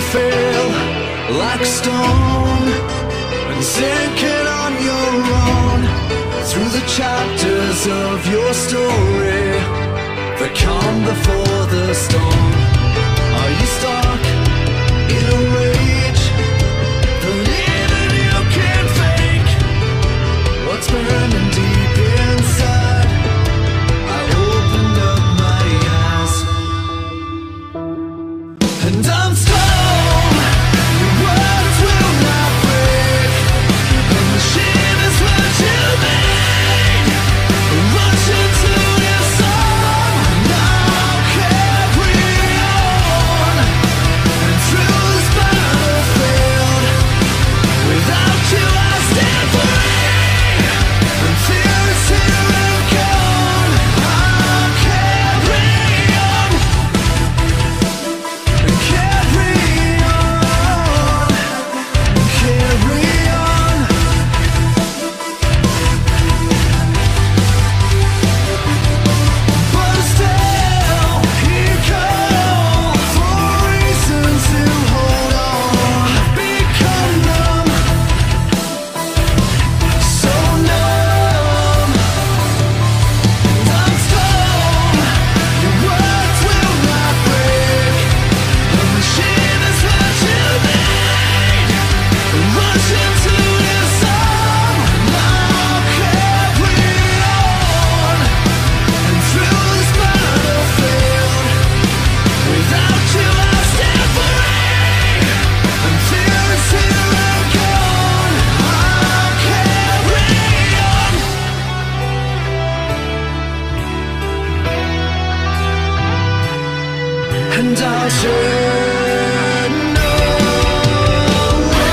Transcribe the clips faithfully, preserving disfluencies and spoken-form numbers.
feel like stone and sinking on your own through the chapters of your story that come before the storm? Are you stuck in a rage that even you can't fake? What's burning deep inside? I opened up my eyes and I'm strong. Your words will not break, and the shame is what you made. Rush into your song, now carry on. And through this battlefield, without you I stand free. And fear is here and gone, I'll carry on. And carry on, carry on. But still, you call for reason to hold on. I've become numb, so numb. And I'm strong, your words will not break, and the shame is what you made. Rush into your song, now carry on. And through this battlefield, without you I stand free. And fear is here and gone, I'll carry on. And I'll turn away.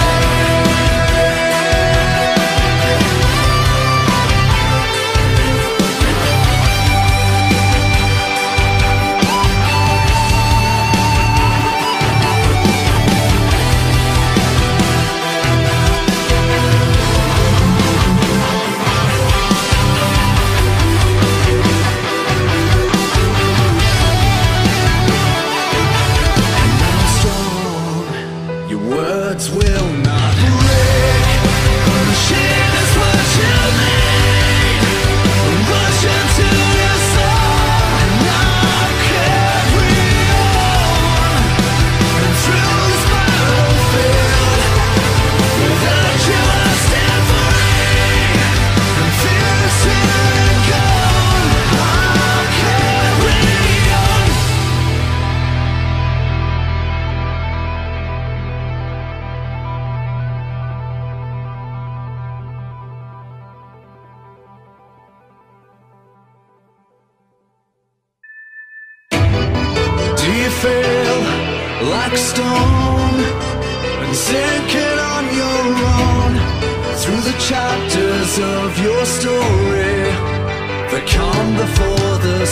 I'm strong, your words will not break, and the shame is what you made. Rush into your song, now carry on. And through this battlefield, without you I stand free. And fear is here and gone, I'll carry on. Do you feel like stone and sinking on your own through the chapters of your story that come before the